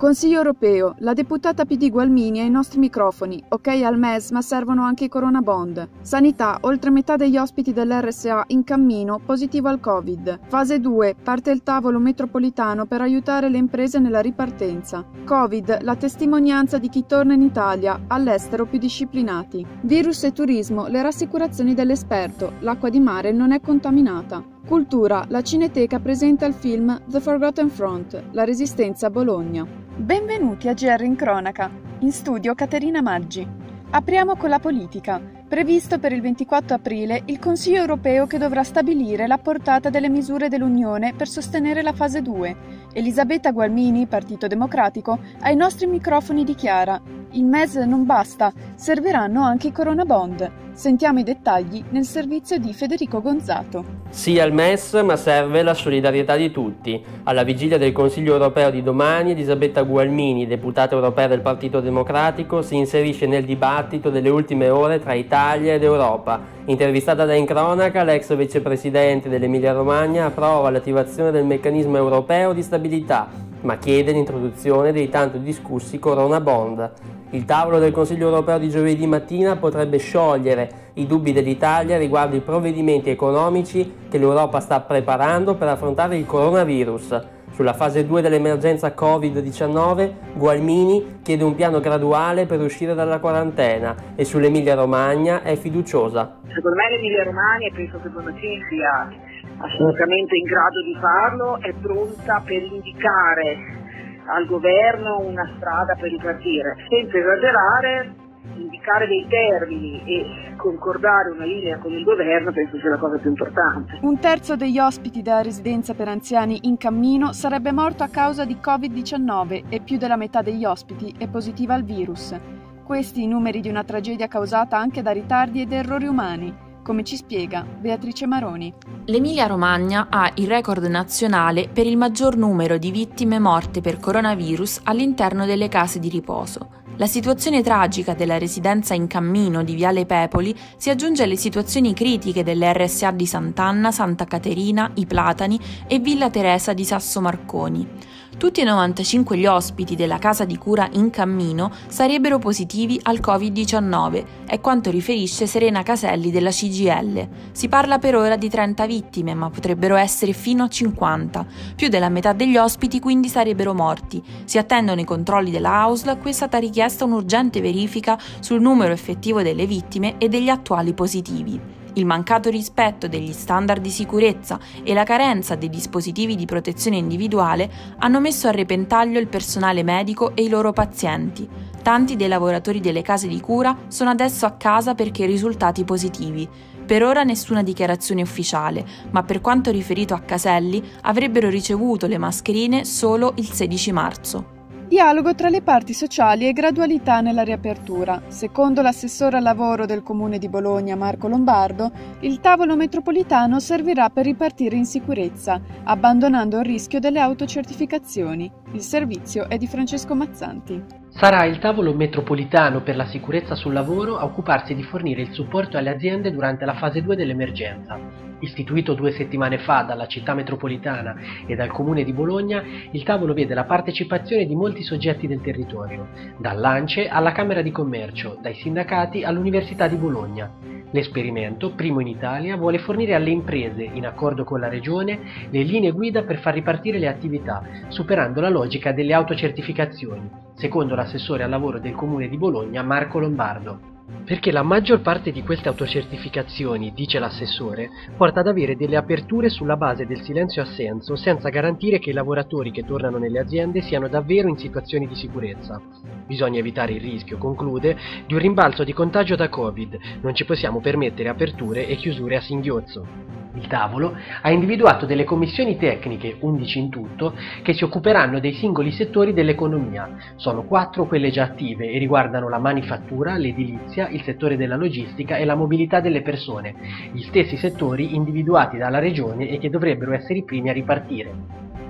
Consiglio europeo, la deputata PD Gualmini ai nostri microfoni, ok al MES ma servono anche i Corona Bond. Sanità, oltre metà degli ospiti dell'RSA in cammino positivo al Covid. Fase 2, parte il tavolo metropolitano per aiutare le imprese nella ripartenza. Covid, la testimonianza di chi torna in Italia, all'estero più disciplinati. Virus e turismo, le rassicurazioni dell'esperto, l'acqua di mare non è contaminata. Cultura, la Cineteca presenta il film The Forgotten Front, la resistenza a Bologna. Benvenuti a GR in Cronaca, in studio Caterina Maggi. Apriamo con la politica. Previsto per il 24 aprile il Consiglio europeo che dovrà stabilire la portata delle misure dell'Unione per sostenere la fase 2. Elisabetta Gualmini, Partito Democratico, ai nostri microfoni dichiara: il MES non basta, serviranno anche i Corona Bond. Sentiamo i dettagli nel servizio di Federico Gonzato. Sì al MES, ma serve la solidarietà di tutti. Alla vigilia del Consiglio europeo di domani, Elisabetta Gualmini, deputata europea del Partito Democratico, si inserisce nel dibattito delle ultime ore tra Italia ed Europa. Intervistata da In Cronaca, l'ex vicepresidente dell'Emilia-Romagna approva l'attivazione del meccanismo europeo di stabilità, ma chiede l'introduzione dei tanto discussi Corona Bond. Il tavolo del Consiglio europeo di giovedì mattina potrebbe sciogliere i dubbi dell'Italia riguardo i provvedimenti economici che l'Europa sta preparando per affrontare il coronavirus. Sulla fase 2 dell'emergenza Covid-19, Gualmini chiede un piano graduale per uscire dalla quarantena e sull'Emilia-Romagna è fiduciosa. Secondo me l'Emilia-Romagna, e penso che Bonaccini sia assolutamente in grado di farlo, è pronta per indicare al governo una strada per ripartire, senza esagerare. Indicare dei termini e concordare una linea con il governo penso sia la cosa più importante. Un terzo degli ospiti della residenza per anziani in cammino sarebbe morto a causa di Covid-19 e più della metà degli ospiti è positiva al virus. Questi i numeri di una tragedia causata anche da ritardi ed errori umani, come ci spiega Beatrice Maroni. L'Emilia-Romagna ha il record nazionale per il maggior numero di vittime morte per coronavirus all'interno delle case di riposo. La situazione tragica della residenza in cammino di Viale Pepoli si aggiunge alle situazioni critiche delle RSA di Sant'Anna, Santa Caterina, I Platani e Villa Teresa di Sasso Marconi. Tutti e 95 gli ospiti della casa di cura in cammino sarebbero positivi al Covid-19, è quanto riferisce Serena Caselli della CGIL. Si parla per ora di 30 vittime, ma potrebbero essere fino a 50. Più della metà degli ospiti quindi sarebbero morti. Si attendono i controlli della AUSL, a cui è stata richiesta un'urgente verifica sul numero effettivo delle vittime e degli attuali positivi. Il mancato rispetto degli standard di sicurezza e la carenza dei dispositivi di protezione individuale hanno messo a repentaglio il personale medico e i loro pazienti. Tanti dei lavoratori delle case di cura sono adesso a casa perché risultati positivi. Per ora nessuna dichiarazione ufficiale, ma per quanto riferito a Caselli avrebbero ricevuto le mascherine solo il 16 marzo. Dialogo tra le parti sociali e gradualità nella riapertura. Secondo l'assessore al lavoro del Comune di Bologna, Marco Lombardo, il tavolo metropolitano servirà per ripartire in sicurezza, abbandonando il rischio delle autocertificazioni. Il servizio è di Francesco Mazzanti. Sarà il tavolo metropolitano per la sicurezza sul lavoro a occuparsi di fornire il supporto alle aziende durante la fase 2 dell'emergenza. Istituito 2 settimane fa dalla città metropolitana e dal Comune di Bologna, il tavolo vede la partecipazione di molti soggetti del territorio, dall'ANCE alla Camera di Commercio, dai sindacati all'Università di Bologna. L'esperimento, primo in Italia, vuole fornire alle imprese, in accordo con la Regione, le linee guida per far ripartire le attività, superando la logica delle autocertificazioni, secondo l'assessore al lavoro del Comune di Bologna, Marco Lombardo. Perché la maggior parte di queste autocertificazioni, dice l'assessore, porta ad avere delle aperture sulla base del silenzio-assenso senza garantire che i lavoratori che tornano nelle aziende siano davvero in situazioni di sicurezza. Bisogna evitare il rischio, conclude, di un rimbalzo di contagio da Covid, non ci possiamo permettere aperture e chiusure a singhiozzo. Il tavolo ha individuato delle commissioni tecniche, 11 in tutto, che si occuperanno dei singoli settori dell'economia. Sono 4 quelle già attive e riguardano la manifattura, l'edilizia, il settore della logistica e la mobilità delle persone, gli stessi settori individuati dalla Regione e che dovrebbero essere i primi a ripartire.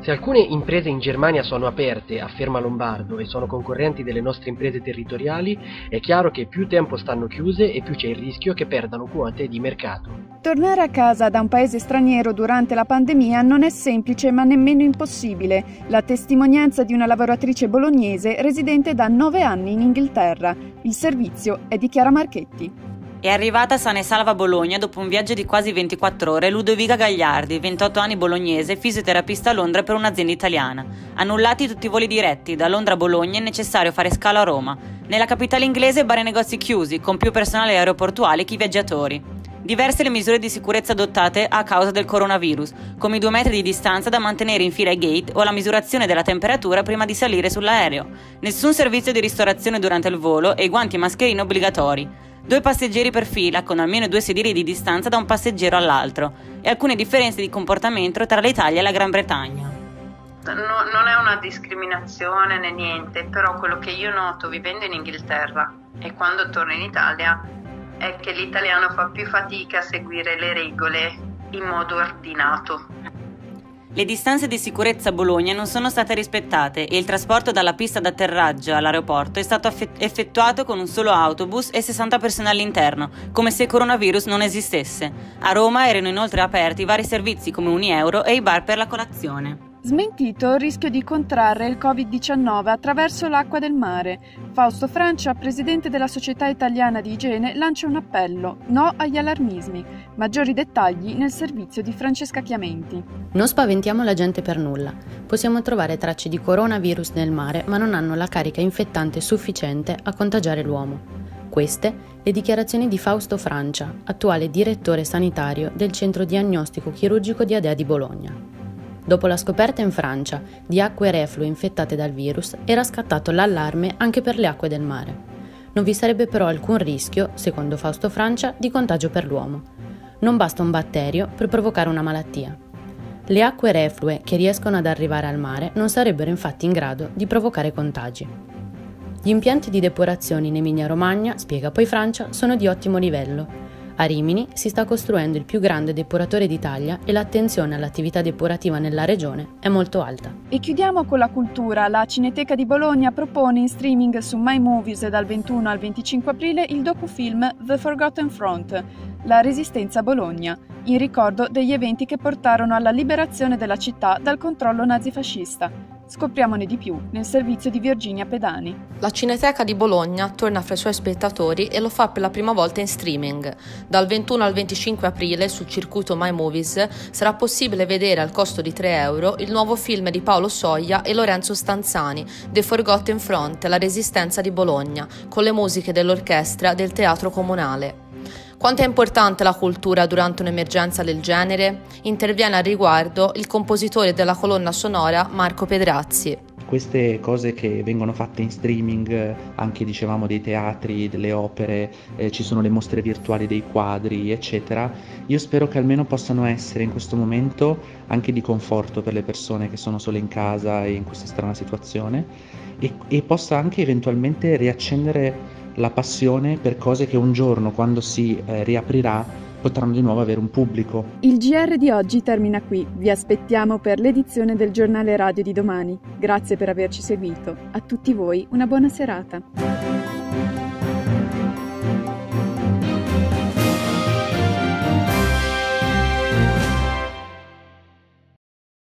Se alcune imprese in Germania sono aperte, afferma Lombardo, e sono concorrenti delle nostre imprese territoriali, è chiaro che più tempo stanno chiuse e più c'è il rischio che perdano quote di mercato. Tornare a casa da un paese straniero durante la pandemia non è semplice ma nemmeno impossibile. La testimonianza di una lavoratrice bolognese residente da 9 anni in Inghilterra. Il servizio è di Chiara Marchetti. È arrivata sana e salva a Bologna dopo un viaggio di quasi 24 ore Ludovica Gagliardi, 28 anni bolognese, fisioterapista a Londra per un'azienda italiana. Annullati tutti i voli diretti, da Londra a Bologna è necessario fare scalo a Roma. Nella capitale inglese bar e negozi chiusi, con più personale aeroportuale che i viaggiatori. Diverse le misure di sicurezza adottate a causa del coronavirus, come i 2 metri di distanza da mantenere in fila ai gate o la misurazione della temperatura prima di salire sull'aereo. Nessun servizio di ristorazione durante il volo e guanti e mascherine obbligatori. 2 passeggeri per fila con almeno 2 sedili di distanza da un passeggero all'altro e alcune differenze di comportamento tra l'Italia e la Gran Bretagna. Non è una discriminazione né niente, però quello che io noto vivendo in Inghilterra e quando torno in Italia è che l'italiano fa più fatica a seguire le regole in modo ordinato. Le distanze di sicurezza a Bologna non sono state rispettate e il trasporto dalla pista d'atterraggio all'aeroporto è stato effettuato con un solo autobus e 60 persone all'interno, come se il coronavirus non esistesse. A Roma erano inoltre aperti vari servizi come Unieuro e i bar per la colazione. Smentito il rischio di contrarre il Covid-19 attraverso l'acqua del mare. Fausto Francia, presidente della Società Italiana di Igiene, lancia un appello: no agli allarmismi. Maggiori dettagli nel servizio di Francesca Chiamenti. Non spaventiamo la gente per nulla. Possiamo trovare tracce di coronavirus nel mare, ma non hanno la carica infettante sufficiente a contagiare l'uomo. Queste le dichiarazioni di Fausto Francia, attuale direttore sanitario del Centro Diagnostico Chirurgico di Adea di Bologna. Dopo la scoperta in Francia di acque reflue infettate dal virus, era scattato l'allarme anche per le acque del mare. Non vi sarebbe però alcun rischio, secondo Fausto Francia, di contagio per l'uomo. Non basta un batterio per provocare una malattia. Le acque reflue che riescono ad arrivare al mare non sarebbero infatti in grado di provocare contagi. Gli impianti di depurazione in Emilia-Romagna, spiega poi Francia, sono di ottimo livello. A Rimini si sta costruendo il più grande depuratore d'Italia e l'attenzione all'attività depurativa nella regione è molto alta. E chiudiamo con la cultura. La Cineteca di Bologna propone in streaming su My Movies dal 21 al 25 aprile il docufilm The Forgotten Front, la resistenza a Bologna, in ricordo degli eventi che portarono alla liberazione della città dal controllo nazifascista. Scopriamone di più nel servizio di Virginia Pedani. La Cineteca di Bologna torna fra i suoi spettatori e lo fa per la prima volta in streaming. Dal 21 al 25 aprile sul circuito My Movies sarà possibile vedere al costo di 3 euro il nuovo film di Paolo Soia e Lorenzo Stanzani, The Forgotten Front, la resistenza di Bologna, con le musiche dell'orchestra del Teatro Comunale. Quanto è importante la cultura durante un'emergenza del genere? Interviene al riguardo il compositore della colonna sonora Marco Pedrazzi. Queste cose che vengono fatte in streaming, anche dicevamo dei teatri, delle opere, ci sono le mostre virtuali dei quadri, eccetera, io spero che almeno possano essere in questo momento anche di conforto per le persone che sono sole in casa e in questa strana situazione e possa anche eventualmente riaccendere la passione per cose che un giorno, quando si riaprirà, potranno di nuovo avere un pubblico. Il GR di oggi termina qui. Vi aspettiamo per l'edizione del giornale radio di domani. Grazie per averci seguito. A tutti voi una buona serata.